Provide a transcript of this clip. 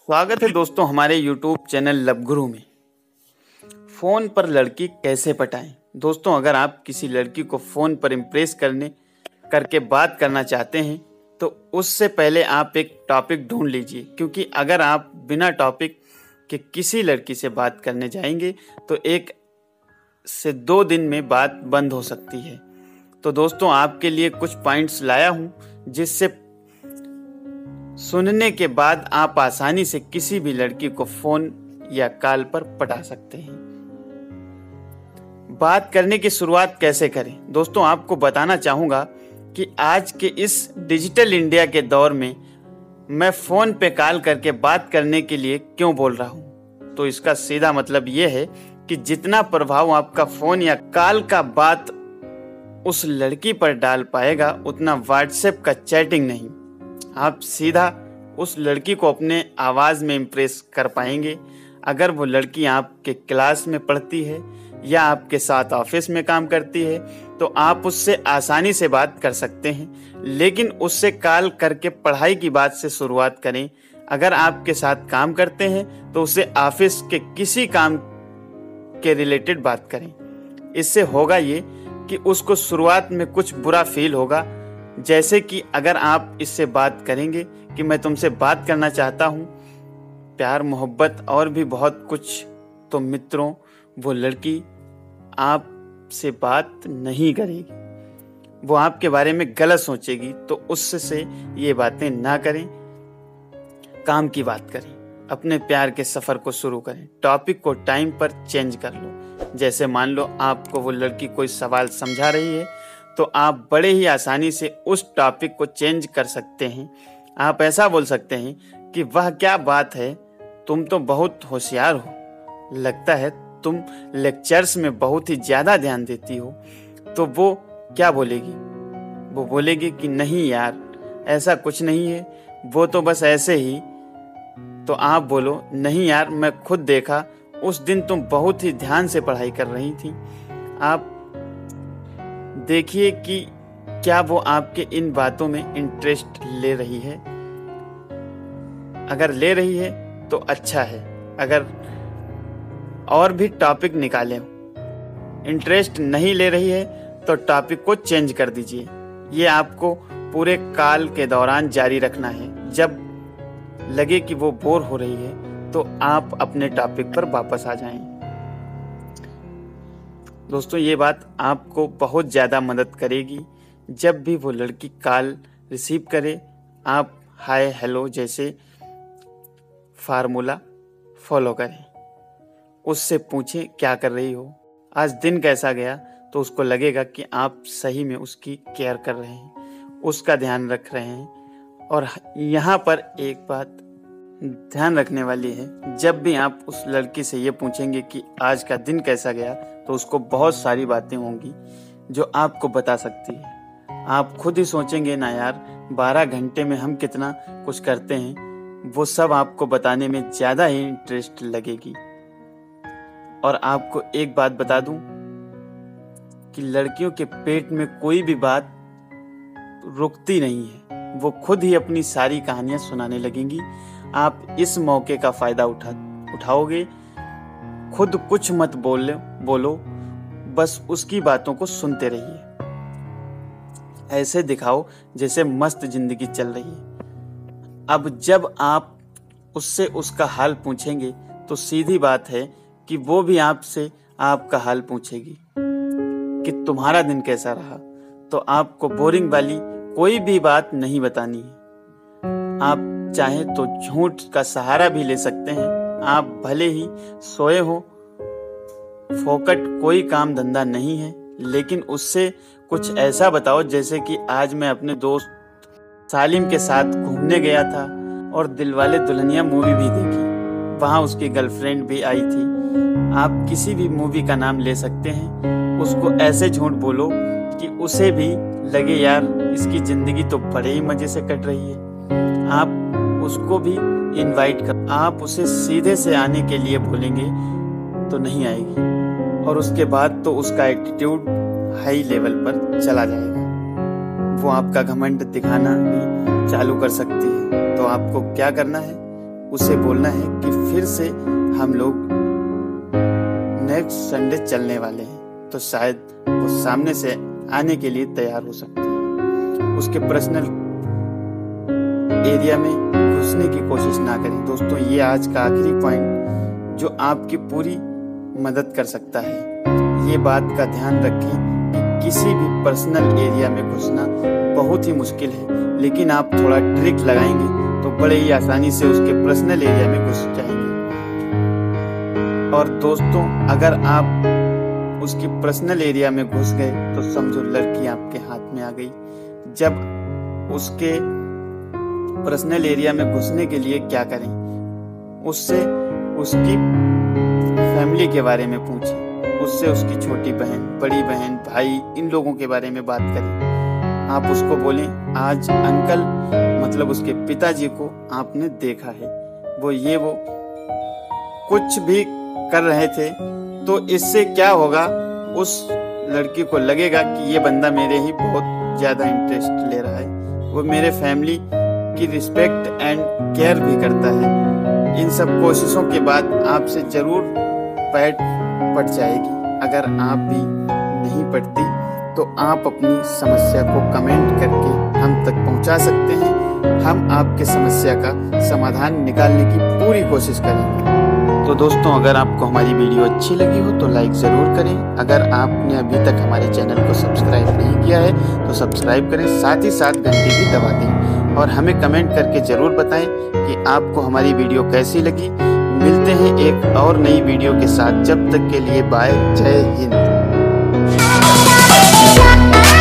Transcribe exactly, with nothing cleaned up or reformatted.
स्वागत है दोस्तों हमारे यूट्यूब चैनल लवगुरु में। फ़ोन पर लड़की कैसे पटाएं। दोस्तों, अगर आप किसी लड़की को फ़ोन पर इम्प्रेस करने करके बात करना चाहते हैं तो उससे पहले आप एक टॉपिक ढूंढ लीजिए, क्योंकि अगर आप बिना टॉपिक के किसी लड़की से बात करने जाएंगे तो एक से दो दिन में बात बंद हो सकती है। तो दोस्तों, आपके लिए कुछ पॉइंट्स लाया हूँ जिससे सुनने के बाद आप आसानी से किसी भी लड़की को फोन या कॉल पर पटा सकते हैं। बात करने की शुरुआत कैसे करें। दोस्तों, आपको बताना चाहूंगा कि आज के इस डिजिटल इंडिया के दौर में मैं फोन पे कॉल करके बात करने के लिए क्यों बोल रहा हूं। तो इसका सीधा मतलब यह है कि जितना प्रभाव आपका फोन या कॉल का बात उस लड़की पर डाल पाएगा, उतना व्हाट्सएप का चैटिंग नहीं। आप सीधा उस लड़की को अपने आवाज़ में इम्प्रेस कर पाएंगे। अगर वो लड़की आपके क्लास में पढ़ती है या आपके साथ ऑफिस में काम करती है तो आप उससे आसानी से बात कर सकते हैं, लेकिन उससे कॉल करके पढ़ाई की बात से शुरुआत करें। अगर आपके साथ काम करते हैं तो उससे ऑफिस के किसी काम के रिलेटेड बात करें। इससे होगा ये कि उसको शुरुआत में कुछ बुरा फील होगा, जैसे कि अगर आप इससे बात करेंगे कि मैं तुमसे बात करना चाहता हूँ, प्यार मोहब्बत और भी बहुत कुछ, तो मित्रों वो लड़की आपसे बात नहीं करेगी, वो आपके बारे में गलत सोचेगी। तो उससे ये बातें ना करें, काम की बात करें, अपने प्यार के सफ़र को शुरू करें। टॉपिक को टाइम पर चेंज कर लो। जैसे मान लो आपको वो लड़की कोई सवाल समझा रही है तो आप बड़े ही आसानी से उस टॉपिक को चेंज कर सकते हैं। आप ऐसा बोल सकते हैं कि वह क्या बात है, तुम तो बहुत होशियार हो, लगता है तुम लेक्चर्स में बहुत ही ज़्यादा ध्यान देती हो। तो वो क्या बोलेगी? वो बोलेगी कि नहीं यार, ऐसा कुछ नहीं है, वो तो बस ऐसे ही। तो आप बोलो, नहीं यार, मैं खुद देखा, उस दिन तुम बहुत ही ध्यान से पढ़ाई कर रही थी। आप देखिए कि क्या वो आपके इन बातों में इंटरेस्ट ले रही है। अगर ले रही है तो अच्छा है, अगर और भी टॉपिक निकालें। इंटरेस्ट नहीं ले रही है तो टॉपिक को चेंज कर दीजिए। ये आपको पूरे कॉल के दौरान जारी रखना है। जब लगे कि वो बोर हो रही है तो आप अपने टॉपिक पर वापस आ जाएं। दोस्तों, ये बात आपको बहुत ज़्यादा मदद करेगी। जब भी वो लड़की कॉल रिसीव करे, आप हाय हेलो जैसे फार्मूला फॉलो करें। उससे पूछें क्या कर रही हो, आज दिन कैसा गया। तो उसको लगेगा कि आप सही में उसकी केयर कर रहे हैं, उसका ध्यान रख रहे हैं। और यहाँ पर एक बात ध्यान रखने वाली है, जब भी आप उस लड़की से ये पूछेंगे कि आज का दिन कैसा गया, तो उसको बहुत सारी बातें होंगी जो आपको बता सकती है। आप खुद ही सोचेंगे ना यार, बारह घंटे में हम कितना कुछ करते हैं, वो सब आपको बताने में ज़्यादा ही इंटरेस्ट लगेगी। और आपको एक बात बता दूं कि लड़कियों के पेट में कोई भी बात रुकती नहीं है, वो खुद ही अपनी सारी कहानियां सुनाने लगेंगी। आप इस मौके का फ़ायदा उठा उठाओगे। खुद कुछ मत बोलो बोलो बस उसकी बातों को सुनते रहिए। ऐसे दिखाओ जैसे मस्त जिंदगी चल रही है। अब जब आप उससे उसका हाल पूछेंगे तो सीधी बात है कि वो भी आपसे आपका हाल पूछेगी कि तुम्हारा दिन कैसा रहा। तो आपको बोरिंग वाली कोई भी बात नहीं बतानी है। आप चाहे तो झूठ का सहारा भी ले सकते हैं। आप भले ही सोए हो, फोकट कोई काम धंधा नहीं है, लेकिन उससे कुछ ऐसा बताओ जैसे कि आज मैं अपने दोस्त सालिम के साथ घूमने गया था और दिलवाले दुल्हनिया मूवी भी देखी, वहाँ उसकी गर्लफ्रेंड भी आई थी। आप किसी भी मूवी का नाम ले सकते हैं। उसको ऐसे झूठ बोलो कि उसे भी लगे यार इसकी जिंदगी तो बड़े ही मजे से कट रही है। आप उसको भी इनवाइट कर, आप उसे सीधे से आने के लिए बोलेंगे तो नहीं आएगी, और उसके बाद तो उसका एटीट्यूड हाई लेवल पर चला जाएगा। वो आपका घमंड दिखाना भी चालू कर सकती है। तो आपको क्या करना है, उसे बोलना है कि फिर से हम लोग नेक्स्ट संडे चलने वाले हैं, तो शायद वो सामने से आने के लिए तैयार हो सकती है। उसके पर्सनल एरिया में घुसने की कोशिश ना करें। दोस्तों, ये आज का आखिरी पॉइंट जो आपकी पूरी मदद कर सकता है। ये बात का ध्यान रखें कि किसी भी पर्सनल एरिया में घुसना बहुत ही मुश्किल है, लेकिन आप थोड़ा ट्रिक लगाएंगे तो बड़े ही आसानी से उसके पर्सनल एरिया में घुस जाएंगे। और दोस्तों, अगर आप उसकी पर्सनल एरिया में घुस गए तो समझो लड़की आपके हाथ में आ गई। जब उसके पर्सनल एरिया में घुसने के लिए क्या करें, उससे उसकी फैमिली के बारे में पूछें, उससे उसकी छोटी बहन, बड़ी बहन, भाई, इन लोगों के बारे में बात करें। आप उसको बोलें, आज अंकल मतलब उसके पिताजी को आपने देखा है, वो ये वो कुछ भी कर रहे थे, तो इससे क्या होगा, उस लड़की को लगेगा कि ये बंदा मेरे ही बहुत ज्यादा इंटरेस्ट ले रहा है, वो मेरे फैमिली की रिस्पेक्ट एंड केयर भी करता है। इन सब कोशिशों के बाद आपसे जरूर पैठ पड़ जाएगी। अगर आप भी नहीं पड़ती तो आप अपनी समस्या को कमेंट करके हम तक पहुंचा सकते हैं। हम आपके समस्या का समाधान निकालने की पूरी कोशिश करेंगे। तो दोस्तों, अगर आपको हमारी वीडियो अच्छी लगी हो तो लाइक ज़रूर करें। अगर आपने अभी तक हमारे चैनल को सब्सक्राइब नहीं किया है तो सब्सक्राइब करें, साथ ही साथ घंटी भी दबा दें और हमें कमेंट करके ज़रूर बताएं कि आपको हमारी वीडियो कैसी लगी। मिलते हैं एक और नई वीडियो के साथ, जब तक के लिए बाय, जय हिंद।